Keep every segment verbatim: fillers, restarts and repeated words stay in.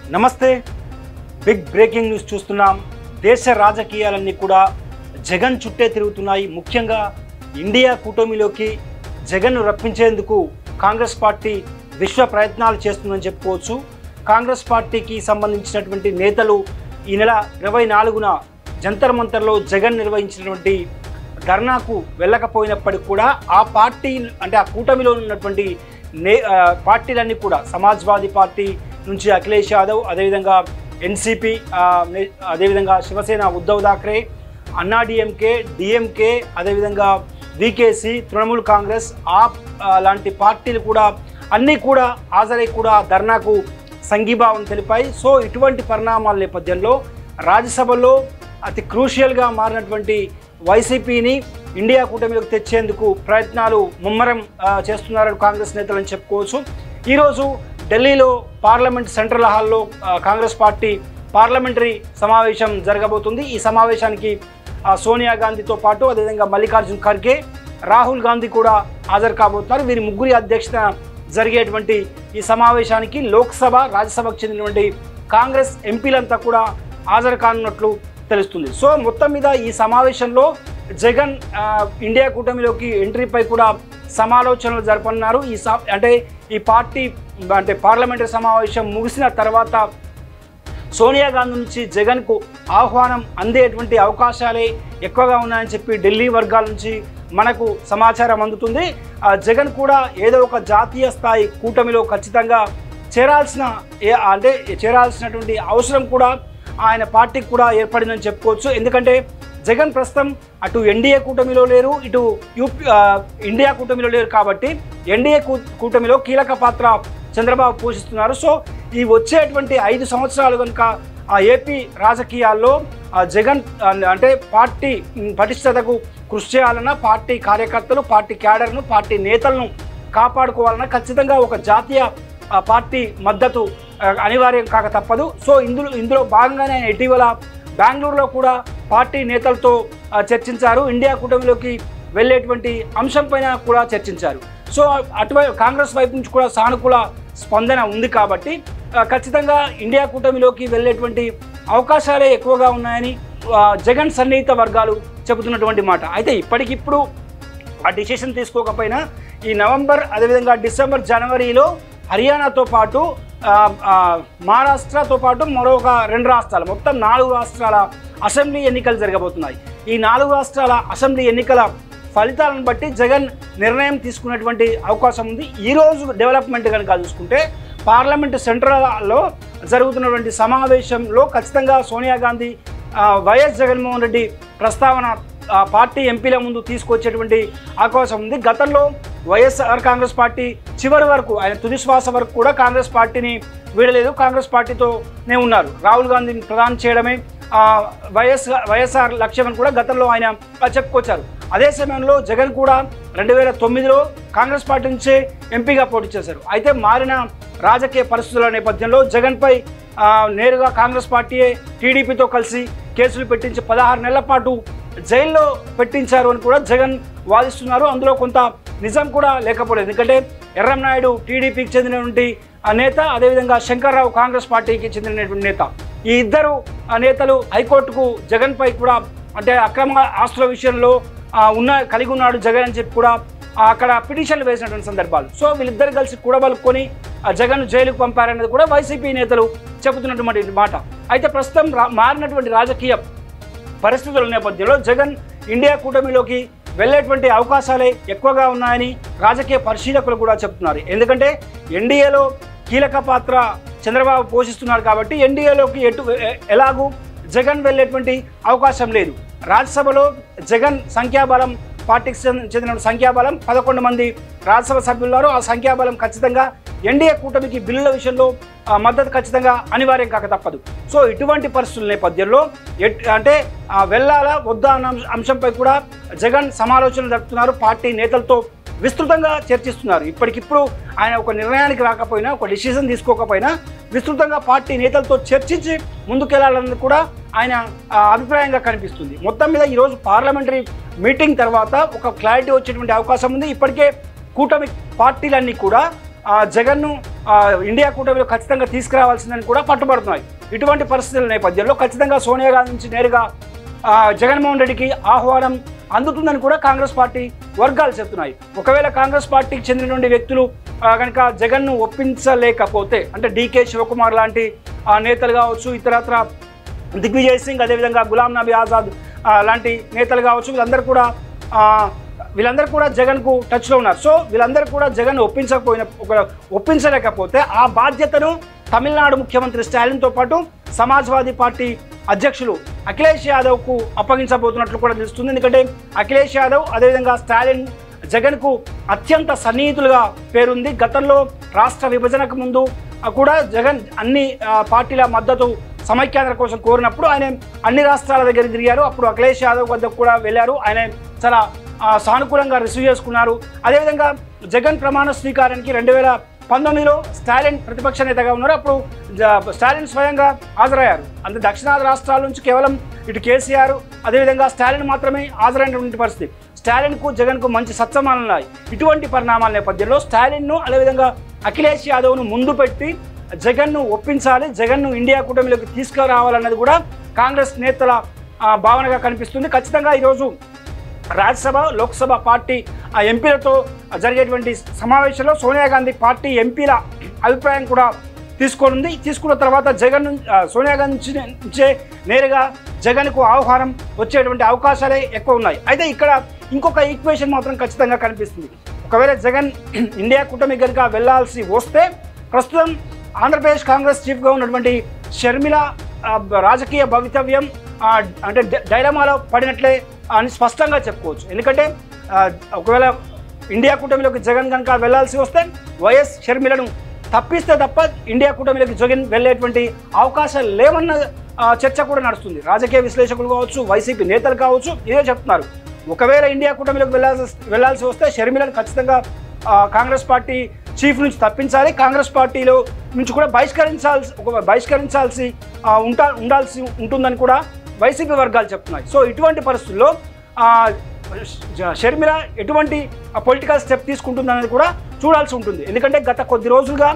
నమస్తే big breaking news చూస్తున్నాం. దేశ రాజకీయాలన్నీ కూడా జగన్ చుట్టే తిరుగుతున్నాయి. ముఖ్యంగా ఇండియా కూటమిలోకి జగన్ను రప్పించేందుకు కాంగ్రెస్ పార్టీ విశ్వ ప్రయత్నాలు చేస్తుందని చెప్పుకోవచ్చు. కాంగ్రెస్ పార్టీకి సంబంధించినటువంటి నేతలు ఈ నెల ఇరవై నాలుగున జంతర్ మంతర్లో జగన్ నిర్వహించినటువంటి ధర్నాకు వెళ్ళకపోయినప్పటికీ కూడా ఆ పార్టీ అంటే ఆ కూటమిలో ఉన్నటువంటి నే పార్టీలన్నీ కూడా సమాజ్వాదీ పార్టీ నుంచి అఖిలేష్ యాదవ్, అదేవిధంగా ఎన్సీపీ, అదేవిధంగా శివసేన ఉద్ధవ్ థాక్రే, అన్నాడీఎంకే, డిఎంకే, అదేవిధంగా వీకేసీ, తృణమూల్ కాంగ్రెస్, ఆప్ లాంటి పార్టీలు కూడా అన్నీ కూడా హాజరై కూడా ధర్నాకు సంఘీభావం తెలిపాయి. సో ఇటువంటి పరిణామాల నేపథ్యంలో రాజ్యసభలో అతి క్రూషియల్గా మారినటువంటి వైసీపీని ఇండియా కూటమిలోకి తెచ్చేందుకు ప్రయత్నాలు ముమ్మరం చేస్తున్నారని కాంగ్రెస్ నేతలని చెప్పుకోవచ్చు. ఈరోజు ఢిల్లీలో పార్లమెంట్ సెంట్రల్ హాల్లో కాంగ్రెస్ పార్టీ పార్లమెంటరీ సమావేశం జరగబోతుంది. ఈ సమావేశానికి సోనియా గాంధీతో పాటు అదేవిధంగా మల్లికార్జున్ ఖర్గే, రాహుల్ గాంధీ కూడా హాజరు కాబోతున్నారు. వీరి ముగ్గురి అధ్యక్షతన జరిగేటువంటి ఈ సమావేశానికి లోక్సభ, రాజ్యసభకు చెందినటువంటి కాంగ్రెస్ ఎంపీలంతా కూడా హాజరు కానున్నట్లు తెలుస్తుంది. సో మొత్తం మీద ఈ సమావేశంలో జగన్ ఇండియా కూటమిలోకి ఎంట్రీపై కూడా సమాలోచనలు జరపనున్నారు. ఈ అంటే ఈ పార్టీ అంటే పార్లమెంటరీ సమావేశం ముగిసిన తర్వాత సోనియా గాంధీ నుంచి జగన్కు ఆహ్వానం అందేటువంటి అవకాశాలే ఎక్కువగా ఉన్నాయని చెప్పి ఢిల్లీ వర్గాల నుంచి మనకు సమాచారం అందుతుంది. జగన్ కూడా ఏదో ఒక జాతీయ స్థాయి కూటమిలో ఖచ్చితంగా చేరాల్సిన అంటే చేరాల్సినటువంటి అవసరం కూడా ఆయన పార్టీకి కూడా ఏర్పడిందని చెప్పుకోవచ్చు. ఎందుకంటే జగన్ ప్రస్తుతం అటు ఎన్డీఏ కూటమిలో లేరు, ఇటు యూపీ ఇండియా కూటమిలో లేరు. కాబట్టి ఎన్డీఏ కూటమిలో కీలక పాత్ర చంద్రబాబు పోషిస్తున్నారు. సో ఈ వచ్చేటువంటి ఐదు సంవత్సరాలు కనుక ఆ ఏపీ రాజకీయాల్లో జగన్ అంటే పార్టీ పటిష్టతకు కృషి చేయాలన్నా, పార్టీ కార్యకర్తలు, పార్టీ క్యాడర్ను, పార్టీ నేతలను కాపాడుకోవాలన్నా ఖచ్చితంగా ఒక జాతీయ పార్టీ మద్దతు అనివార్యం కాక తప్పదు. సో ఇందులో ఇందులో భాగంగానే ఆయన ఇటీవల బెంగళూరులో కూడా పార్టీ నేతలతో చర్చించారు. ఇండియా కూటమిలోకి వెళ్ళేటువంటి అంశం పైన కూడా చర్చించారు. సో అటువైపు కాంగ్రెస్ వైపు నుంచి కూడా సానుకూల స్పందన ఉంది. కాబట్టి ఖచ్చితంగా ఇండియా కూటమిలోకి వెళ్ళేటువంటి అవకాశాలే ఎక్కువగా ఉన్నాయని జగన్ సన్నిహిత వర్గాలు చెబుతున్నటువంటి మాట. అయితే ఇప్పటికిప్పుడు ఆ డిసిషన్ తీసుకోకపోయినా ఈ నవంబర్, అదేవిధంగా డిసెంబర్, జనవరిలో హర్యానాతో పాటు మహారాష్ట్రతో పాటు మరొక రెండు రాష్ట్రాలు, మొత్తం నాలుగు రాష్ట్రాల అసెంబ్లీ ఎన్నికలు జరగబోతున్నాయి. ఈ నాలుగు రాష్ట్రాల అసెంబ్లీ ఎన్నికల ఫలితాలను బట్టి జగన్ నిర్ణయం తీసుకునేటువంటి అవకాశం ఉంది. ఈరోజు డెవలప్మెంట్ కనుక చూసుకుంటే పార్లమెంటు సెంట్రల్లో జరుగుతున్నటువంటి సమావేశంలో ఖచ్చితంగా సోనియా గాంధీ వైఎస్ జగన్మోహన్ రెడ్డి ప్రస్తావన పార్టీ ఎంపీల ముందు తీసుకొచ్చేటువంటి అవకాశం ఉంది. గతంలో వైఎస్ఆర్ కాంగ్రెస్ పార్టీ చివరి వరకు ఆయన తుది శ్వాస వరకు కూడా కాంగ్రెస్ పార్టీని వీడలేదు, కాంగ్రెస్ పార్టీతోనే ఉన్నారు. రాహుల్ గాంధీని ప్రధానం చేయడమే వైఎస్ వైఎస్ఆర్ లక్ష్యం కూడా గతంలో ఆయన చెప్పుకొచ్చారు. అదే సమయంలో జగన్ కూడా రెండు వేల తొమ్మిదిలో కాంగ్రెస్ పార్టీ నుంచే ఎంపీగా పోటీ చేశారు. అయితే మారిన రాజకీయ పరిస్థితుల నేపథ్యంలో జగన్పై నేరుగా కాంగ్రెస్ పార్టీయే టీడీపీతో కలిసి కేసులు పెట్టించి పదహారు నెలల పాటు జైల్లో పెట్టించారు అని కూడా జగన్ వాదిస్తున్నారు. అందులో కొంత నిజం కూడా లేకపోలేదు. ఎందుకంటే ఎర్రంనాయుడు టీడీపీకి చెందినటువంటి నేత, అదేవిధంగా శంకర్రావు కాంగ్రెస్ పార్టీకి చెందినటువంటి నేత. ఈ ఇద్దరు నేతలు హైకోర్టుకు జగన్పై కూడా అంటే అక్రమ ఆస్తుల విషయంలో ఉన్న కలిగి ఉన్నాడు జగన్ అని చెప్పి కూడా అక్కడ పిటిషన్లు వేసినటువంటి సందర్భాలు. సో వీళ్ళిద్దరు కలిసి కూడబలుకొని జగన్ జైలుకు పంపారనేది కూడా వైసీపీ నేతలు చెబుతున్నటువంటి మాట. అయితే ప్రస్తుతం మారినటువంటి రాజకీయ పరిస్థితుల నేపథ్యంలో జగన్ ఇండియా కూటమిలోకి వెళ్ళేటువంటి అవకాశాలే ఎక్కువగా ఉన్నాయని రాజకీయ పరిశీలకులు కూడా చెప్తున్నారు. ఎందుకంటే ఎన్డీఏలో కీలక పాత్ర చంద్రబాబు పోషిస్తున్నారు కాబట్టి ఎన్డీఏలోకి ఎటు ఎలాగూ జగన్ వెళ్ళేటువంటి అవకాశం లేదు. రాజ్యసభలో జగన్ సంఖ్యాబలం, పార్టీకి చెందిన సంఖ్యాబలం పదకొండు మంది రాజ్యసభ సభ్యులున్నారు. ఆ సంఖ్యాబలం ఖచ్చితంగా ఎన్డీఏ కూటమికి బిల్లుల విషయంలో మద్దతు ఖచ్చితంగా అనివార్యం కాక తప్పదు. సో ఇటువంటి పరిస్థితుల నేపథ్యంలో అంటే వెళ్ళాలా వద్దా అన్న అంశంపై కూడా జగన్ సమాలోచనలు జరుపుతున్నారు. పార్టీ నేతలతో విస్తృతంగా చర్చిస్తున్నారు. ఇప్పటికిప్పుడు ఆయన ఒక నిర్ణయానికి రాకపోయినా, ఒక డిసిషన్ తీసుకోకపోయినా విస్తృతంగా పార్టీ నేతలతో చర్చించి ముందుకెళ్లాలన్నది కూడా ఆయన అభిప్రాయంగా కనిపిస్తుంది. మొత్తం మీద ఈరోజు పార్లమెంటరీ మీటింగ్ తర్వాత ఒక క్లారిటీ వచ్చేటువంటి అవకాశం ఉంది. ఇప్పటికే కూటమి పార్టీలన్నీ కూడా జగన్ను ఇండియా కూటమిలో ఖచ్చితంగా తీసుకురావాల్సిందని కూడా పట్టుబడుతున్నాయి. ఇటువంటి పరిస్థితుల నేపథ్యంలో ఖచ్చితంగా సోనియా గాంధీ నుంచి నేరుగా జగన్మోహన్ రెడ్డికి ఆహ్వానం అందుతుందని కూడా కాంగ్రెస్ పార్టీ వర్గాలు చెప్తున్నాయి. ఒకవేళ కాంగ్రెస్ పార్టీకి చెందిన వ్యక్తులు కనుక జగన్ను ఒప్పించలేకపోతే, అంటే డీకే శివకుమార్ లాంటి నేతలు కావచ్చు, ఇతరత్ర దిగ్విజయ్ సింగ్, అదేవిధంగా గులాం నబీ ఆజాద్ లాంటి నేతలు కావచ్చు, వీళ్ళందరూ కూడా వీళ్ళందరూ కూడా జగన్కు టచ్లో ఉన్నారు. సో వీళ్ళందరూ కూడా జగన్ ఒప్పించకపోయిన ఒప్పించలేకపోతే ఆ బాధ్యతను తమిళనాడు ముఖ్యమంత్రి స్టాలిన్తో పాటు సమాజ్వాదీ పార్టీ అధ్యక్షులు అఖిలేష్ యాదవ్కు అప్పగించబోతున్నట్లు కూడా తెలుస్తుంది. ఎందుకంటే అఖిలేష్ యాదవ్ అదేవిధంగా స్టాలిన్ జగన్కు అత్యంత సన్నిహితులుగా పేరుంది. గతంలో రాష్ట్ర విభజనకు ముందు కూడా జగన్ అన్ని పార్టీల మద్దతు సమైక్యాంధ్ర కోసం కోరినప్పుడు ఆయన అన్ని రాష్ట్రాల దగ్గర తిరిగారు. అప్పుడు అఖిలేష్ యాదవ్ వద్దకు కూడా వెళ్ళారు. ఆయన చాలా సానుకూలంగా రిసీవ్ చేసుకున్నారు. అదేవిధంగా జగన్ ప్రమాణ స్వీకారానికి రెండు వేల పంతొమ్మిదిలో స్టాలిన్ ప్రతిపక్ష నేతగా ఉన్నారు. అప్పుడు స్టాలిన్ స్వయంగా హాజరయ్యారు. అంటే దక్షిణాది రాష్ట్రాల నుంచి కేవలం ఇటు కేసీఆర్ అదేవిధంగా స్టాలిన్ మాత్రమే హాజరైనటువంటి పరిస్థితి. స్టాలిన్కు జగన్కు మంచి సత్సమానాలు ఉన్నాయి. ఇటువంటి పరిణామాల నేపథ్యంలో స్టాలిన్ను అదేవిధంగా అఖిలేష్ యాదవ్ను ముందు పెట్టి జగన్ను ఒప్పించాలి, జగన్ను ఇండియా కూటమిలోకి తీసుకురావాలన్నది కూడా కాంగ్రెస్ నేతల భావనగా కనిపిస్తుంది. ఖచ్చితంగా ఈరోజు రాజ్యసభ లోక్సభ పార్టీ ఆ ఎంపీలతో జరిగేటువంటి సమావేశంలో సోనియా గాంధీ పార్టీ ఎంపీల అభిప్రాయం కూడా తీసుకోనుంది. తీసుకున్న తర్వాత జగన్ సోనియా గాంధీ నుంచే నేరుగా జగన్కు ఆహ్వానం వచ్చేటువంటి అవకాశాలే ఎక్కువ ఉన్నాయి. అయితే ఇక్కడ ఇంకొక ఈక్వేషన్ మాత్రం ఖచ్చితంగా కనిపిస్తుంది. ఒకవేళ జగన్ ఇండియా కూటమి కనుక వెళ్లాల్సి వస్తే ప్రస్తుతం ఆంధ్రప్రదేశ్ కాంగ్రెస్ చీఫ్గా ఉన్నటువంటి షర్మిల రాజకీయ భవితవ్యం అంటే డైలమాలో పడినట్లే అని స్పష్టంగా చెప్పుకోవచ్చు. ఎందుకంటే ఒకవేళ ఇండియా కూటమిలోకి జగన్ కనుక వెళ్లాల్సి వస్తే వైఎస్ షర్మిలను తప్పిస్తే తప్ప ఇండియా కూటమిలోకి జగన్ వెళ్ళేటువంటి అవకాశాలు లేవన్న చర్చ కూడా నడుస్తుంది. రాజకీయ విశ్లేషకులు కావచ్చు, వైసీపీ నేతలు కావచ్చు, ఇదే చెప్తున్నారు. ఒకవేళ ఇండియా కూటమిలోకి వెళ్ళాల్సి వెళ్లాల్సి వస్తే షర్మిలను ఖచ్చితంగా కాంగ్రెస్ పార్టీ చీఫ్ నుంచి తప్పించాలి, కాంగ్రెస్ పార్టీలో నుంచి కూడా బహిష్కరించాల్సి ఒక బహిష్కరించాల్సి ఉంటా ఉండాల్సి ఉంటుందని కూడా వైసీపీ వర్గాలు చెప్తున్నాయి. సో ఇటువంటి పరిస్థితుల్లో షర్మిల ఎటువంటి పొలిటికల్ స్టెప్ తీసుకుంటుందనేది కూడా చూడాల్సి ఉంటుంది. ఎందుకంటే గత కొద్ది రోజులుగా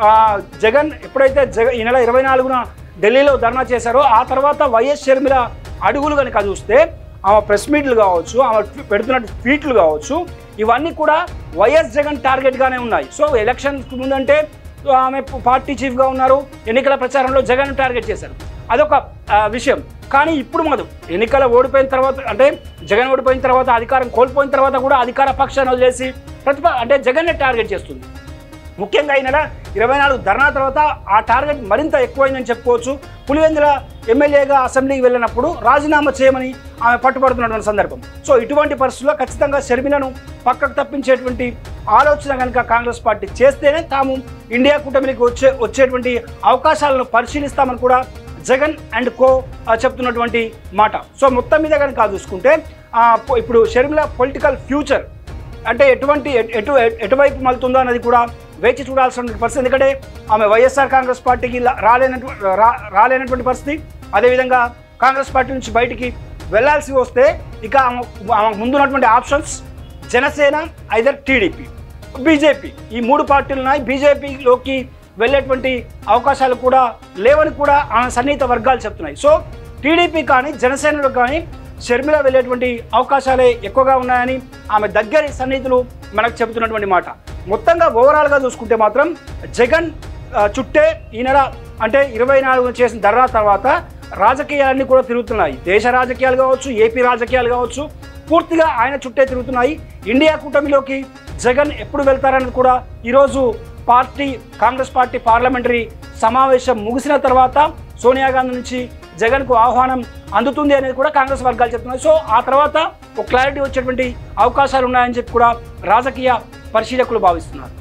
జగన్ ఎప్పుడైతే జగన్ ఈ నెల ఇరవై నాలుగున ఢిల్లీలో ధర్నా చేశారో ఆ తర్వాత వైఎస్ షర్మిల అడుగులు కనుక చూస్తే ఆమె ప్రెస్ మీట్లు కావచ్చు, ఆమె పెడుతున్న ట్వీట్లు కావచ్చు, ఇవన్నీ కూడా వైఎస్ జగన్ టార్గెట్గానే ఉన్నాయి. సో ఎలక్షన్కి ముందంటే ఆమె పార్టీ చీఫ్గా ఉన్నారు, ఎన్నికల ప్రచారంలో జగన్ టార్గెట్ చేశారు, అదొక విషయం. కానీ ఇప్పుడు మాత్రం ఎన్నికల ఓడిపోయిన తర్వాత అంటే జగన్ ఓడిపోయిన తర్వాత అధికారం కోల్పోయిన తర్వాత కూడా అధికార పక్షాన్ని వదిలేసి ప్రతిప అంటే జగన్నే టార్గెట్ చేస్తుంది. ముఖ్యంగా ఈ నెల ఇరవై నాలుగు ధర్నా తర్వాత ఆ టార్గెట్ మరింత ఎక్కువైందని చెప్పుకోవచ్చు. పులివెందుల ఎమ్మెల్యేగా అసెంబ్లీకి వెళ్ళినప్పుడు రాజీనామా చేయమని ఆమె పట్టుబడుతున్నటువంటి సందర్భం. సో ఇటువంటి పరిస్థితుల్లో ఖచ్చితంగా షర్మిలను పక్కకు తప్పించేటువంటి ఆలోచన కనుక కాంగ్రెస్ పార్టీ చేస్తేనే తాము ఇండియా కూటమికి వచ్చే వచ్చేటువంటి అవకాశాలను పరిశీలిస్తామని కూడా జగన్ అండ్ కో చెప్తున్నటువంటి మాట. సో మొత్తం మీద కనుక చూసుకుంటే ఇప్పుడు షర్మిల పొలిటికల్ ఫ్యూచర్ అంటే ఎటువంటి ఎటు ఎటువైపు మలుతుందో అన్నది కూడా వేచి చూడాల్సిన పరిస్థితి. ఎందుకంటే ఆమె వైఎస్ఆర్ కాంగ్రెస్ పార్టీకి రాలేనటువంటి రాలేనటువంటి పరిస్థితి, అదేవిధంగా కాంగ్రెస్ పార్టీ నుంచి బయటికి వెళ్లాల్సి వస్తే ఇక ఆమె ముందున్నటువంటి ఆప్షన్స్ జనసేన, ఐదర్ టీడీపీ, బీజేపీ, ఈ మూడు పీలు ఉన్నాయి. బీజేపీలోకి వెళ్ళేటువంటి అవకాశాలు కూడా లేవని కూడా ఆమె సన్నిహిత వర్గాలు చెప్తున్నాయి. సో టీడీపీ కానీ జనసేనలో కానీ షర్మిల వెళ్ళేటువంటి అవకాశాలే ఎక్కువగా ఉన్నాయని ఆమె దగ్గరి సన్నిహితులు మనకు చెబుతున్నటువంటి మాట. మొత్తంగా ఓవరాల్గా చూసుకుంటే మాత్రం జగన్ చుట్టే ఈ నెల అంటే ఇరవై నాలుగు చేసిన ధర్నా తర్వాత రాజకీయాలన్నీ కూడా తిరుగుతున్నాయి. దేశ రాజకీయాలు కావచ్చు, ఏపీ రాజకీయాలు కావచ్చు, పూర్తిగా ఆయన చుట్టే తిరుగుతున్నాయి. ఇండియా కూటమిలోకి జగన్ ఎప్పుడు వెళ్తారన్నది కూడా ఈరోజు పార్టీ కాంగ్రెస్ పార్టీ పార్లమెంటరీ సమావేశం ముగిసిన తర్వాత సోనియా గాంధీ నుంచి జగన్కు ఆహ్వానం అందుతుంది అనేది కూడా కాంగ్రెస్ వర్గాలు చెప్తున్నాయి. సో ఆ తర్వాత ఒక క్లారిటీ వచ్చేటువంటి అవకాశాలు ఉన్నాయని చెప్పి కూడా రాజకీయ పరిశీలకులు భావిస్తున్నారు.